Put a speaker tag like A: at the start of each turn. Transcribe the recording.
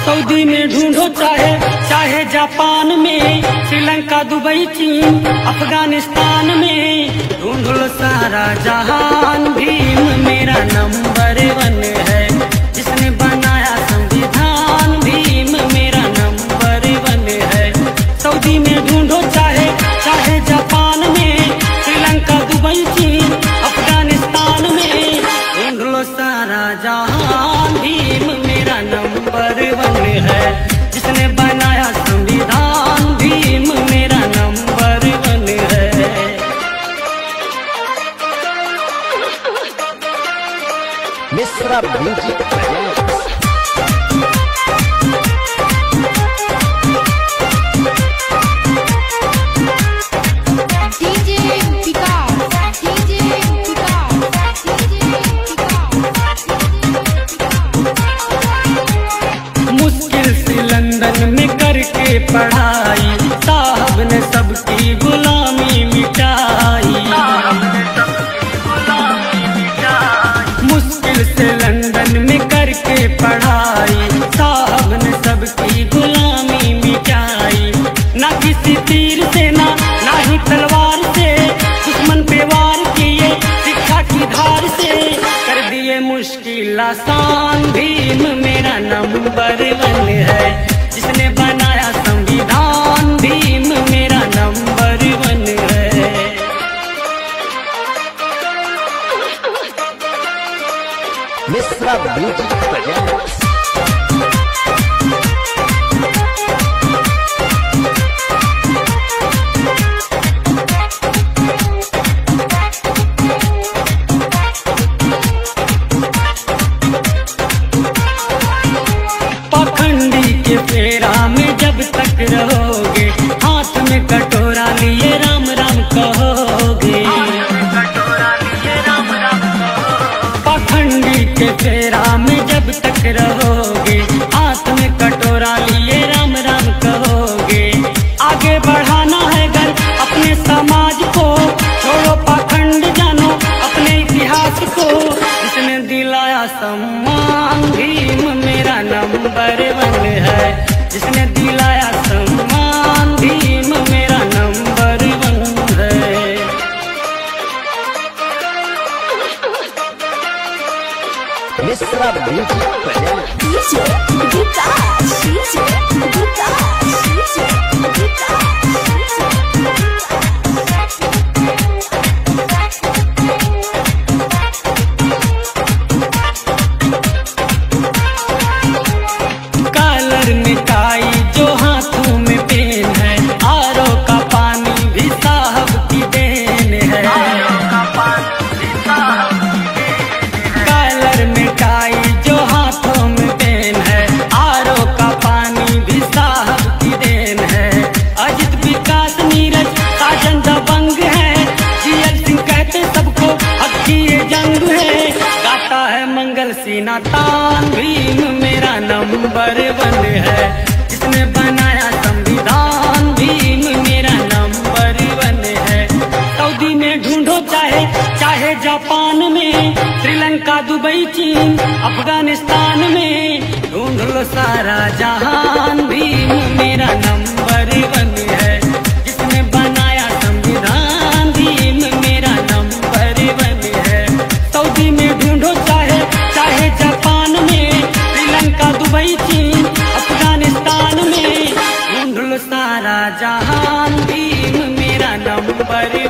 A: Saudi में ढूंढो चाहे जापान में, श्रीलंका दुबई चीन अफगानिस्तान में, ढूंढ लो सारा जहान, भीम मेरा नंबर 1 है। जिसने बनाया संविधान, भीम मेरा नंबर 1 है। सऊदी में ढूंढो चाहे जापान में, श्रीलंका दुबई चीन अफगानिस्तान में, ढूंढ लो सारा जहान, भीम मेरा नंबर 1 है। जिसने बनाया संविधान, भीम मेरा नंबर 1 है।
B: मिश्रा म्यूजिक
A: मुश्किल से लंदन में करके पढ़ाई, साहब ने सबकी गुलामी मिटाई। मुश्किल से लंदन में करके पढ़ाई, साहब ने सबकी गुलामी मिटाई। ना किसी तीर से ना ही तलवार से, दुश्मन पे वार किए शिक्षा की धार से, कर दिए मुश्किल आसान, भीम मेरा नंबर 1 है। जिसने बनाया संविधान, भीम मेरा नंबर 1 है।
B: मिश्रा म्यूजिक प्रेजेंट्स
A: पाखंडी के फेरा में जब तक रहोगे, हाथ में कटोरा लिए राम राम कहोगे। पाखंडी के फेरा में जब तक रहोगे, हाथ में कटोरा लिए राम राम कहोगे। आगे बढ़ाना है घर अपने समाज को, छोड़ो पाखंड जानो अपने इतिहास को। इसने दिलाया सम्मान, भीम मेरा नंबर 1 है। जिसने दिलाया सम्मान, भीम मेरा नंबर 1 है।
B: Mishra music presents
C: DJ Vikas, DJ Vikas, DJ Vikas,
A: collar में टाई जो हाथों में पेन है, आरो का पानी भी साहब की देन है। कॉलर में टाई जो हाथों में पेन है, आरो का पानी भी साहब की देन है। अजित विकास नीरज साजन दबंग है, जीएल सिंह कहते सबको अब की ये जंग है। गाता है मंगल सीना तान, भीम मेरा नंबर 1 है। जिसने बनाया संविधान, भीम मेरा नंबर 1 है। सऊदी में ढूंढो चाहे जापान में, श्रीलंका दुबई चीन अफगानिस्तान में, ढूंढ लो सारा जहान, भीम मेरा नंबर 1 है। जिसने बनाया संविधान, भीम मेरा नंबर 1 है। सऊदी में ढूंढो चाहे जापान में, श्रीलंका दुबई चीन अफगानिस्तान में, ढूंढ लो सारा जहान, भीम मेरा नंबर